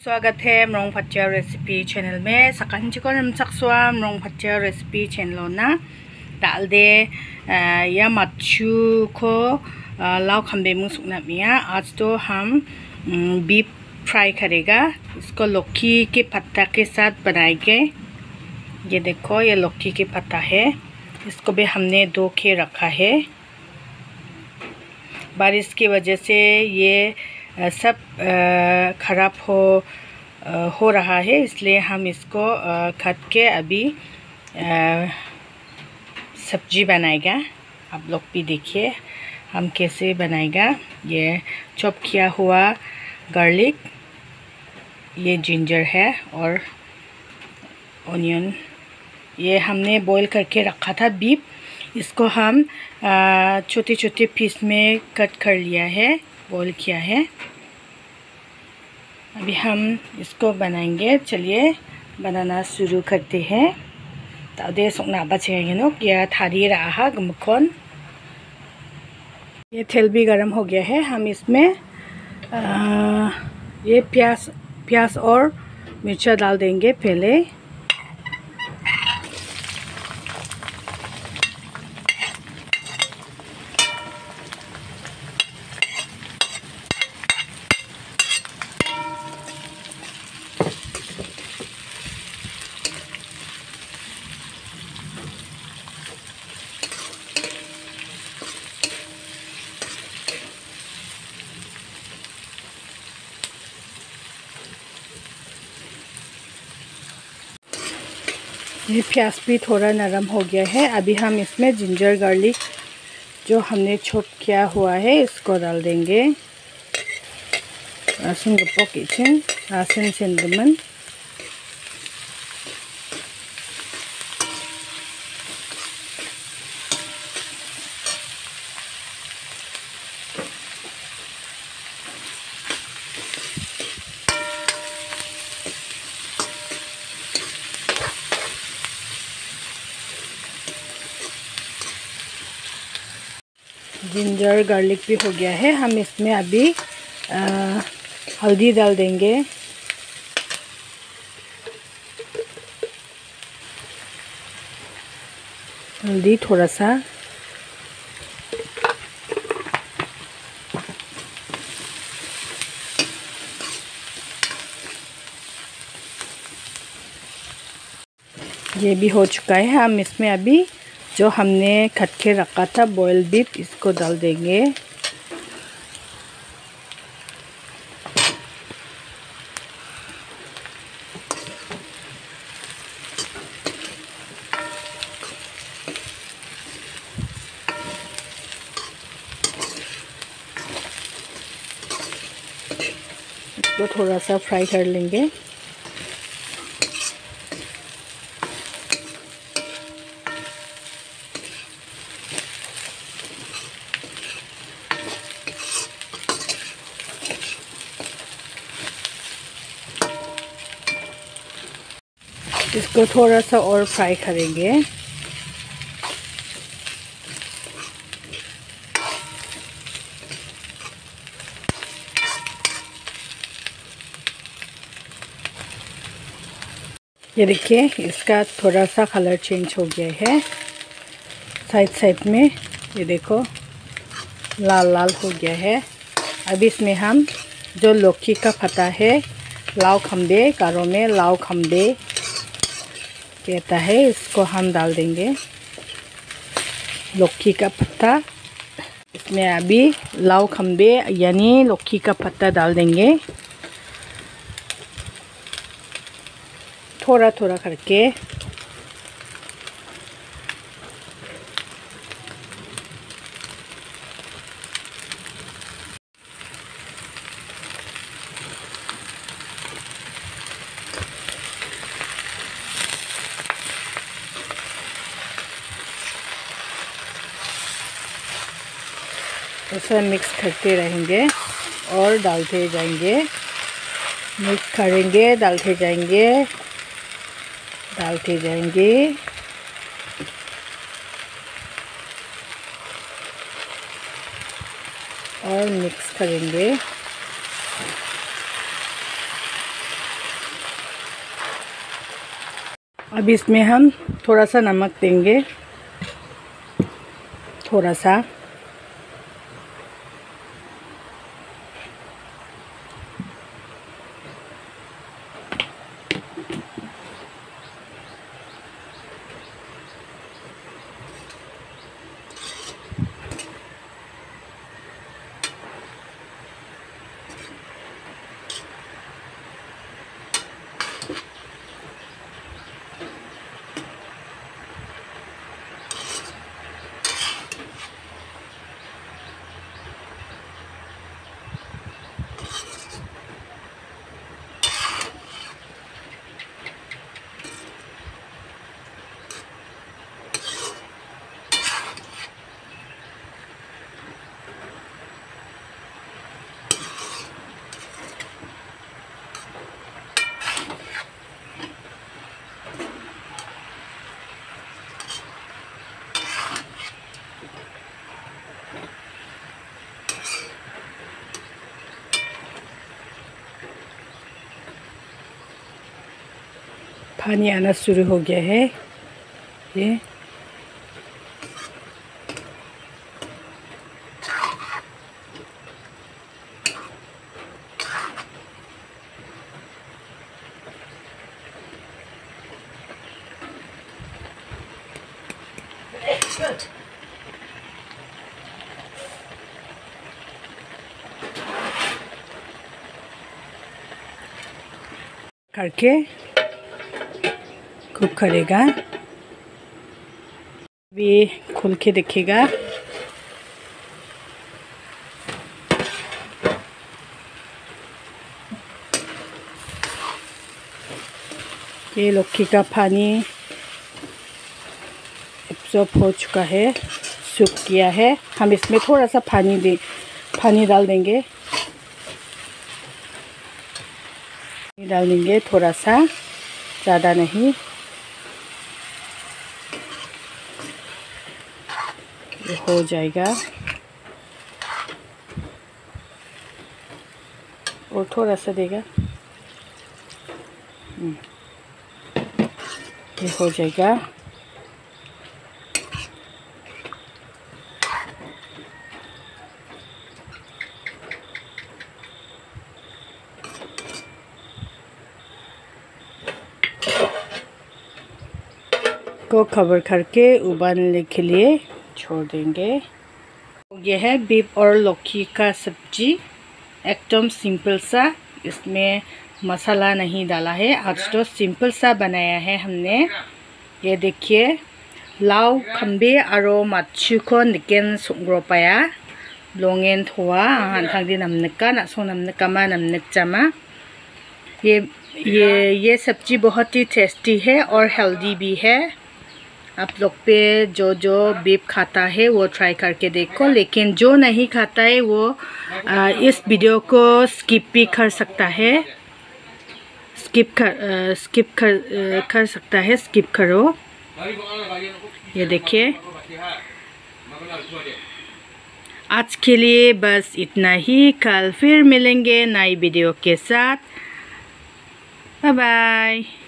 स्वागत है मरोंग फच्चा recipe channel में। सकांची को हम सक्सवा मरोंग फच्चा रेसिपी चैनल ना डाल दे या मच्छू को लाव खम्बे मुंह सुना मिया। आज तो हम बीफ फ्राई करेगा। इसको लौकी के पत्ता के साथ बनाएंगे। ये देखो, ये लौकी के पत्ता है। इसको भी हमने धो के रखा है। बारिश की वजह से ये सब ख़राब हो रहा है, इसलिए हम इसको काट के अभी सब्जी बनाएगा। आप लोग भी देखिए हम कैसे बनाएगा। ये चॉप किया हुआ गार्लिक, ये जिंजर है और ऑनियन। ये हमने बॉईल करके रखा था बीफ। इसको हम छोटे छोटे पीस में कट कर लिया है, बॉईल किया है। अभी हम इसको बनाएंगे। चलिए बनाना शुरू करते हैं। तादे सोना बचेंगे नो या थारी रहा गमकोन। ये तेल भी गरम हो गया है। हम इसमें ये प्याज और मिर्चा डाल देंगे पहले। ये प्याज भी थोड़ा नरम हो गया है। अभी हम इसमें जिंजर गार्लिक जो हमने चॉप किया हुआ है इसको डाल देंगे। लहसुन गप्पो किचन लहसुन सेंदमन। जिंजर गार्लिक भी हो गया है। हम इसमें अभी हल्दी डाल देंगे। हल्दी थोड़ा सा, ये भी हो चुका है। हम इसमें अभी जो हमने कट के रखा था बॉयल बीफ, इसको डाल देंगे। इसको थोड़ा सा फ्राई कर लेंगे। इसको थोड़ा सा और फ्राई करेंगे। ये देखिए, इसका थोड़ा सा कलर चेंज हो गया है। साइड में ये देखो लाल लाल हो गया है। अब इसमें हम जो लौकी का पत्ता है, लाव खम्बे, कारों में लाव खम्बे कहता है, इसको हम डाल देंगे। लौकी का पत्ता, इसमें अभी लाव खम्बे यानी लौकी का पत्ता डाल देंगे। थोड़ा थोड़ा करके ऐसा मिक्स करते रहेंगे और डालते जाएंगे। मिक्स करेंगे, डालते जाएंगे, डालते जाएंगे। और मिक्स करेंगे। अब इसमें हम थोड़ा सा नमक देंगे, थोड़ा सा। पानी आना शुरू हो गया है। करके कुक करेगा। अभी खोल के देखेगा। ये लौकी का पानी एब्जॉर्ब हो चुका है, सूख गया है। हम इसमें थोड़ा सा पानी डाल देंगे। थोड़ा सा, ज़्यादा नहीं। ये हो जाएगा। और थोड़ा सा देगा। ये हो जाएगा। को कवर करके उबालने के लिए छोड़ देंगे। यह है बीफ और लौकी का सब्जी, एकदम सिंपल सा। इसमें मसाला नहीं डाला है। आज तो सिंपल सा बनाया है हमने। ये देखिए, लाव खम्बे और माछु को निकेन संग्रोपाया लोंगेन थोआ हांथांगदी नमनका नासो नमनका मा नमनक चामा। ये सब्जी बहुत ही टेस्टी है और हेल्दी भी है। आप लोग पे जो बीफ खाता है वो ट्राई करके देखो, लेकिन जो नहीं खाता है वो इस वीडियो को स्किप भी कर सकता है। स्किप कर सकता है, स्किप करो। ये देखिए, आज के लिए बस इतना ही। कल फिर मिलेंगे नई वीडियो के साथ। Bye bye.